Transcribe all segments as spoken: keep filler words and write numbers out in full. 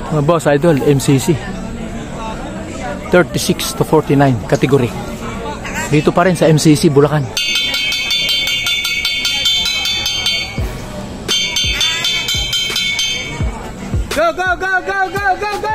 Mga boss, idol, M C C. thirty-six to forty-nine category. Dito pa rin sa M C C, Bulacan. Go, go, go, go, go, go, go!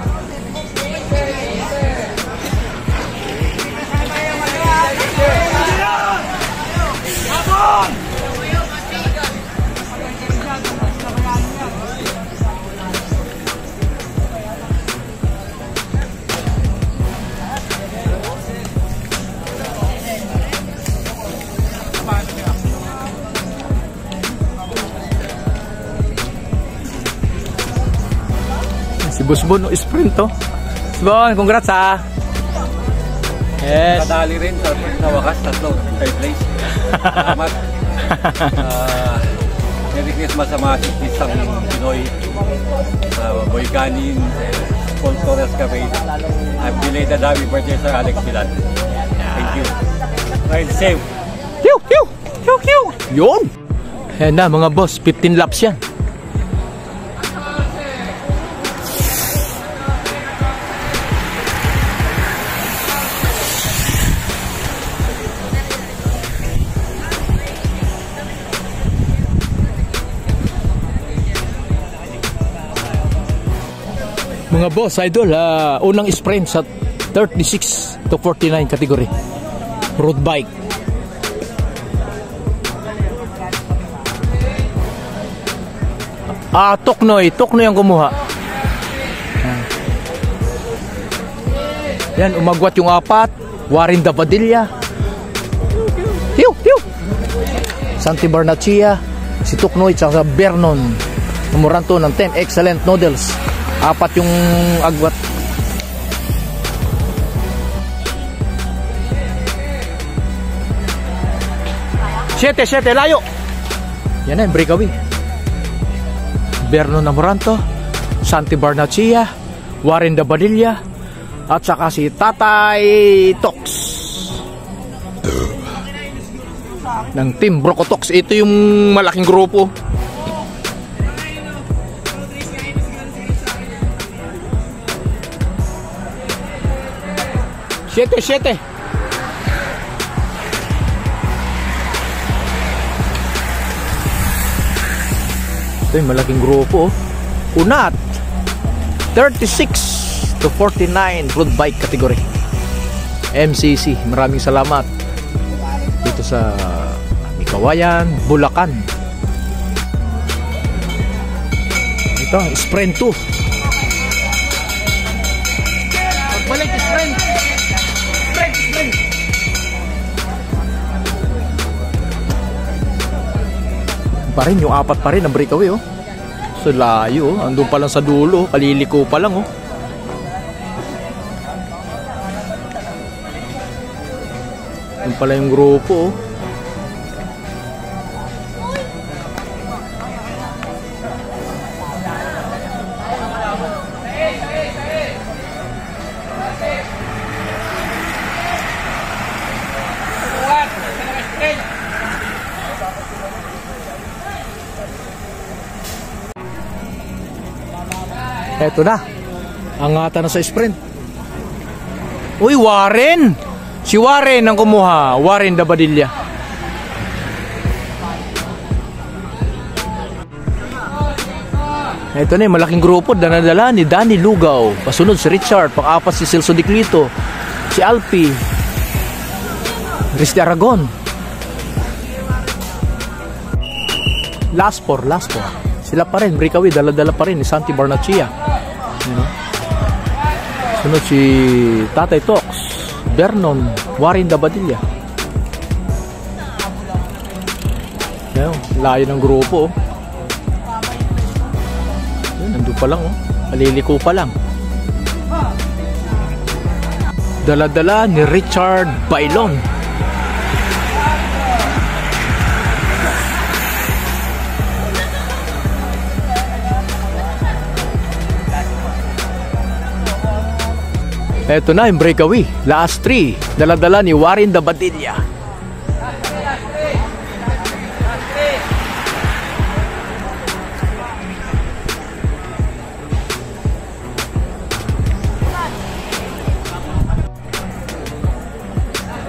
Si Busbon, sprint to. Busbon, congrats ha. Yes. Kadali rin sa, sa wakas, tatlo, third place. Salamat. uh, Merry Christmas sa mga isang Pinoy. Uh, Boy Canin, Paul Torres Cabay. I've delayed the happy birthday sa Alex Pilan. Thank you. Ride safe. Hiu, hiu, hiu, hiu. Yun. Ayan na mga boss, fifteen laps yan. Mga boss, idol, uh, unang sprint sa thirty-six to forty-nine category. Road bike. Ah, Toknoy. Toknoy ang kumuha. Yan, umagwat yung apat. Warren Davadilla. Hiu, hiu. Santi Barnachia. Si Toknoy, tsaka Vernon. Namuranto ng ten excellent noodles. Apat yung agwat. Siyete, siyete, layo. Yan na yung breakaway. Vernon Namoranto, Santi Barnachia, Warren Davadilla, at saka si Tatay Tox ng Team Brocotox. Ito yung malaking grupo. Siete, siete. Ito yung malaking grupo. Unat thirty-six to forty-nine road bike category. M C C. Maraming salamat dito sa Kawayan, Bulacan. Ito, sprint two. Balik sprint. Sprint, sprint. Pa rin, yung apat pa rin ang breakaway, oh. So layo, oh. Andun pa lang sa dulo, kaliliko pa lang, oh. Andun pala yung grupo, oh. Eto na, angatan na sa sprint. Uy, Warren! Si Warren ang kumuha, Warren Davadilla. Eto na yung malaking grupo, danadala ni Danny Lugaw. Pasunod si Richard, pang-apat si Celso Diclito, si Alpi, Riz de Aragon. Last four, last four. Sila pa rin, breakaway, dala-dala pa rin ni Santi Barnachia. You know? Sunod si Tatay Tox, Vernon, Warren Davadilla. Yan, layo ng grupo, oh. Yan, nandun pa lang, oh. Maliliko pa lang. Dala-dala ni Richard Bailon. Eto na yung breakaway. Last three. Dala-dala ni Warren Davadilla.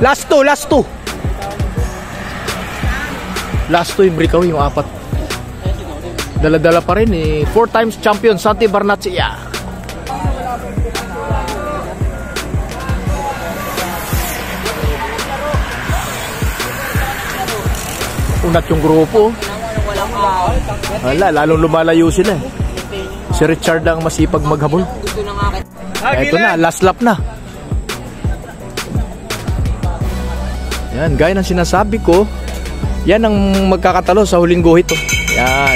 Last two, last two. Last two yung breakaway, yung apat. Dala-dala pa rin eh. Four times champion, Santi Barnachea. Unat yung grupo. Wala, lalong lumalayo sila eh. Si Richard ang masipag maghabol. Ito na, last lap na. Yan, gaya ng sinasabi ko, yan ang magkakatalo sa huling guhit. Oh. Yan.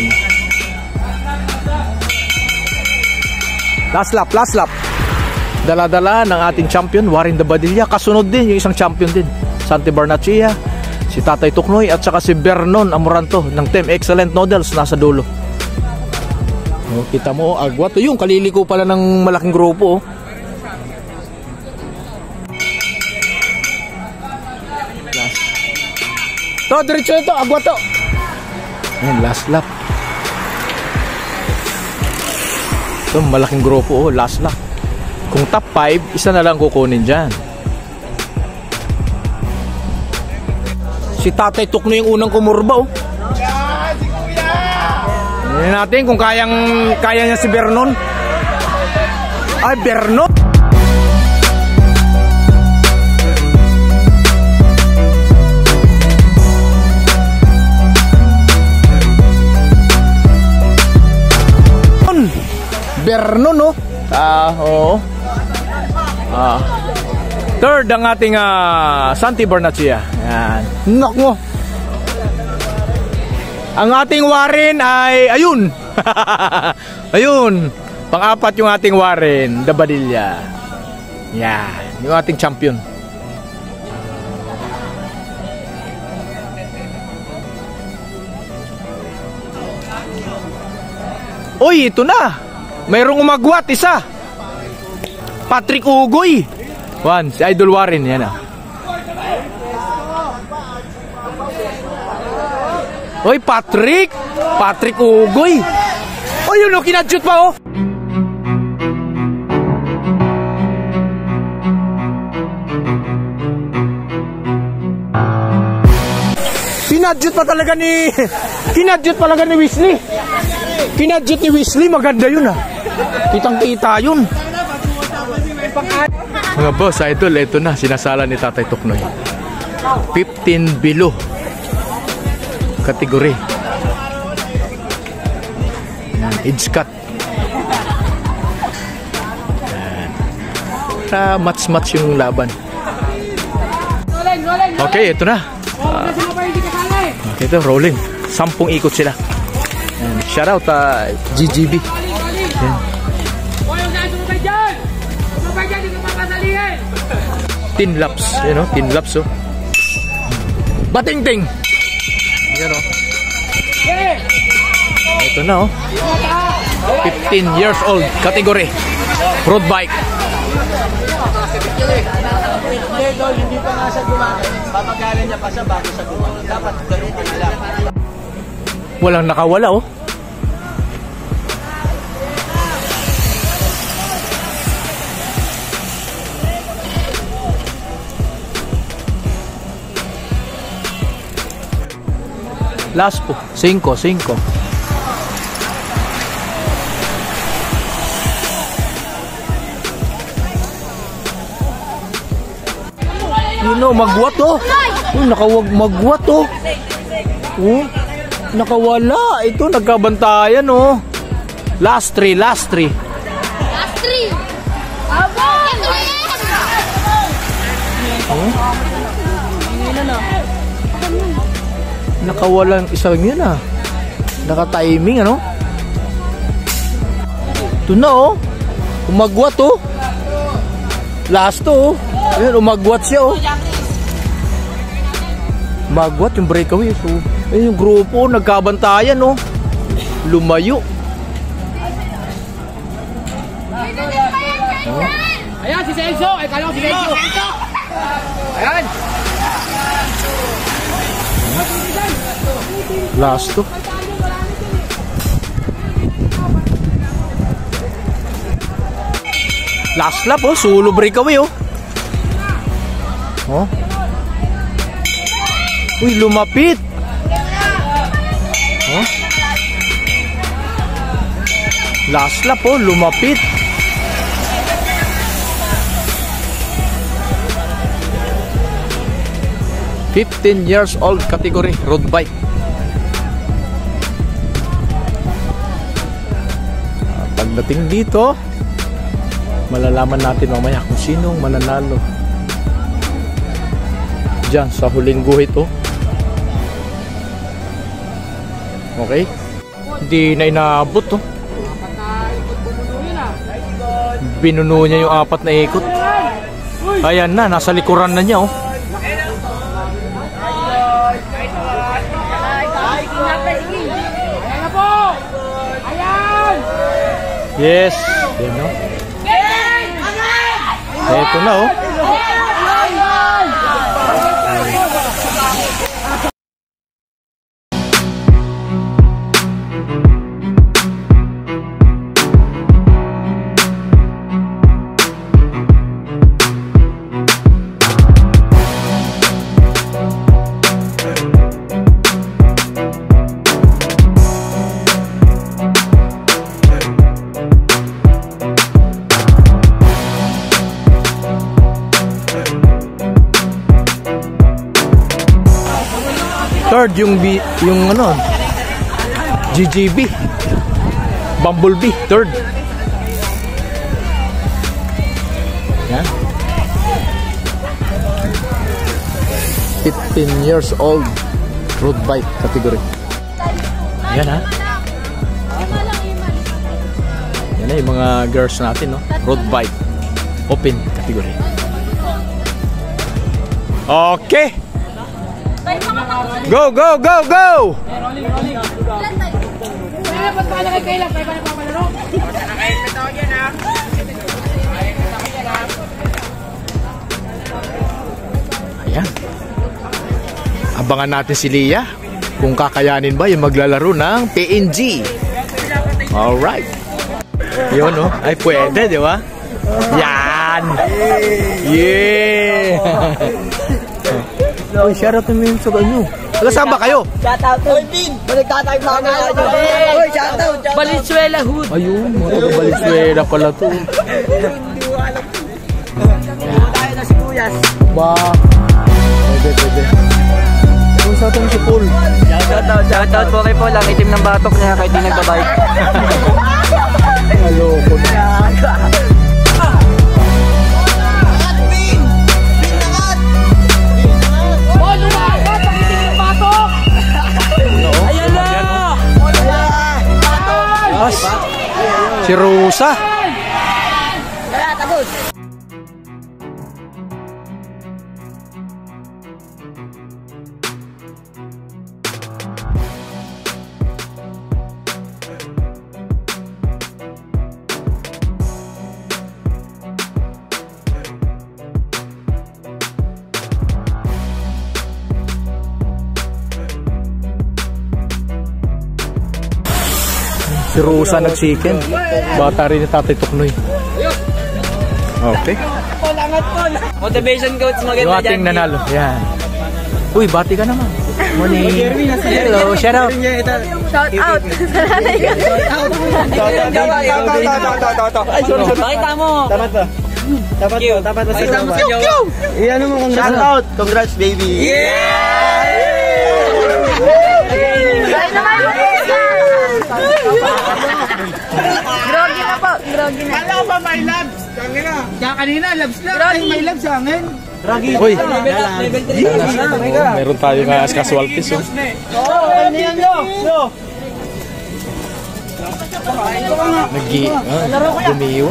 Last lap, last lap. Dala-dala ng ating champion, Warren de Badilla. Kasunod din yung isang champion din, Santi Barnachea, si Tatay Tuknoy, at saka si Vernon Amoranto ng Team Excellent Noodles nasa dulo. Oh, kita mo, agwat. Yung kaliliko pala ng malaking grupo. Oh. Last. To, diretso ito, agwat to. Ayan, last lap. Ito, malaking grupo. Oh, last lap. Kung top five, isa na lang kukunin dyan. Si Tatay Tuknoy yung unang kumurba. Oh. Tingnan natin kung kayang kaya niya si Vernon. Ay, Vernon. Vernon, no? Ah, oo. Ah. Third ang ating uh, Santi Barnachea. Yan. Knock mo. Ang ating Warren ay ayun. Ayun. Pang-apat yung ating Warren de Badilla. Yan, yung ating champion. Uy, ito na. Mayroong umagwat isa. Patrick Ugoy. One, si Idol Warren, yan ah. Oy, Patrick! Patrick Ugoy! O, yun o, kinadjut pa o! Kinadjut pa talaga ni... Kinadjut talaga ni Wesley! Kinadjut ni Wesley, maganda yun ah! Kitang-kita yun! Mga boss, idol, ito na, sinasala ni Tatay Tuknoy. fifteen below. Kategory. Yan, edge cut. Yan. Para match-match yung laban. Okay, ito na. Uh, okay, ito, rolling. Sampung ikot sila. Yan. Shout out uh, G G B. Yan. Tin laps, you know, tin laps oh. Bating-ting. Yan oh. Ito na oh. fifteen years old category. Road bike. Hindi pa nga sa gumamit. Papagalan niya pa siya bago sa gumamit. Dapat gamitin nila. Walang nakawala oh. Last po, cinco, cinco. Yun o, magwat o. Oh, nakawag magwat o. Oh, nakawala. Ito, nagkabantayan o. Last three, last three. Last three. Abang! Oh. Nakawalan isang yun ah. Naka-timing ano. Ito na oh. Umagwat oh. Last to oh. Ayun, umagwat siya oh. Umagwat yung breakaway. So, ayun yung grupo, nagkabantayan oh. Lumayo. Oh. Ayan si Celso. Ay, kala ko si Celso. Ayan. Last to. Last lap oh, solo breakaway oh. Oh. Uy, lumapit. Oh? Last lap po, lumapit. fifteen years old category road bike. Pagdating dito, malalaman natin mamaya kung sinong mananalo diyan sa huling guhit. Oh. Okay? Hindi na inaabot. Oh. Binuno niya yung apat na ikot. Ayan na, nasa likuran na niya. Oh. Yes. Yan, no? Eto na, oh. Third yung B, yung ano, G G B, Bumblebee, third. Yan. fifteen years old road bike category. Yan ha. Yan na yung mga girls natin, no? Road bike open category. Okay. Go, go, go, go! Ayan. Abangan natin si Lia kung kakayanin ba yung maglalaro ng P N G. Alright. Yun, no? Ay, pwede, di ba? Yan! Yeah! Uy, shoutout naman sa kanyo. Saan ba kayo? Shoutout to Vin. Baligtatay pa kami. Uy, shoutout. Valenzuela Hood. Ayun, mga Valenzuela pala to. Hindi ko alam. Hindi tayo na sibuyas. Ba? Pwede, pwede. Kung sa atin si Paul. Shoutout, shoutout po kay Paul. Ang itim ng batok niya kahit di nagbabike. Hello, Paul. Si Rosa. Kaya, tapos. Si Rosa nag-second. Bata rin ni Tatay Tuknoy. Okay. Motivation coach maganda Yung ating nanalo. Yan. Uy, bati ka naman. Morning. Hello, shout out. Shout out. Pakita mo. Dapat ba? Dapat ba? Dapat ba sa Yo! Iyan mo congrats. Shout out. Congrats, baby. Grogi na po. Grogi na. Kala ko ba may labs? Kanina. Kaya kanina, labs lang. Ay, may labs sa akin. Uy. Meron tayo nga as casual piece. Oo, ano yan, yo? Yo. Nag-i... Ah, gumiyon.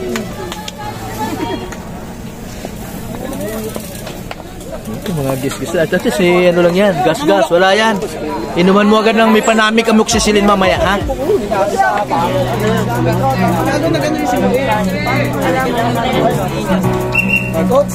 Ito mga gas-gas. At ito si ano lang yan. Gas-gas. Wala yan. Inuman mo agad ng may panamik amoxicillin mamaya, ha? Coach.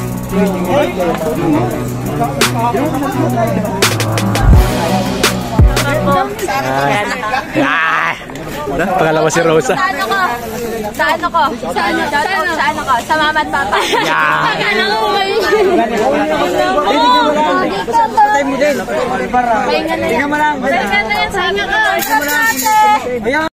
Ay. Ay. Ano? Pangalawa si Rosa. Sa ano ko? Sa ano ko? Sa ano? Sa ano? Sa ano ko? Sa mama at papa. Yeah. Ano ko? Pahinga na yan. Pahinga na yan. Pahinga na yan. Pahinga ka. Ayan.